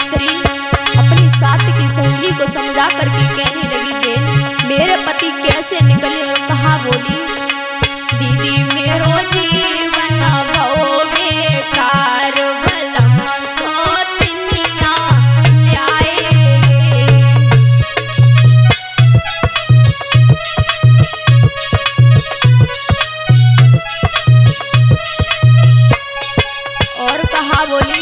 स्त्री अपनी साथ की सहेली को समझा करके कहने लगी, बहन मेरे पति कैसे निकले और कहाँ बोली, दीदी मेरो जीवन भव बेकार बलम सोतिनिया ल्याए। और कहा बोली,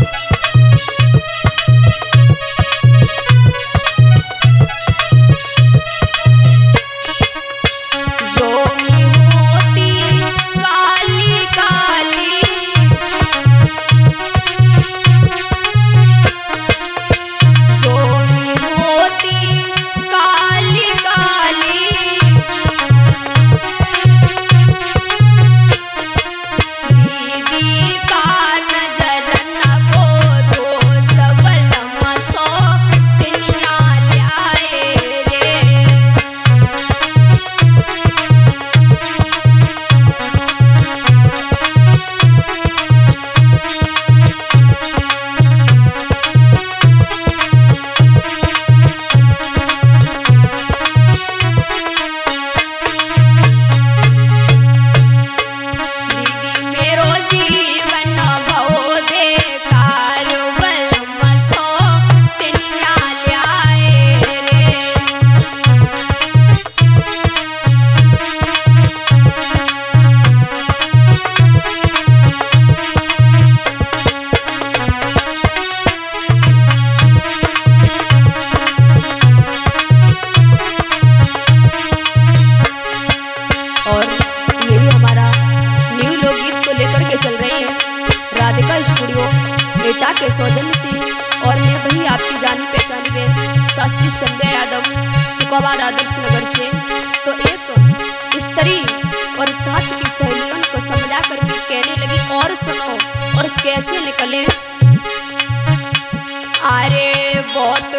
एटा के सौजन्य से, और मैं वही आपकी जानी पहचानी में शास्त्री संध्या यादव, सुखाबाद आदर्श नगर से। तो एक स्त्री और साथ की सहेलियों को समझा करके कहने लगी, और सुनो और कैसे निकले, अरे बहुत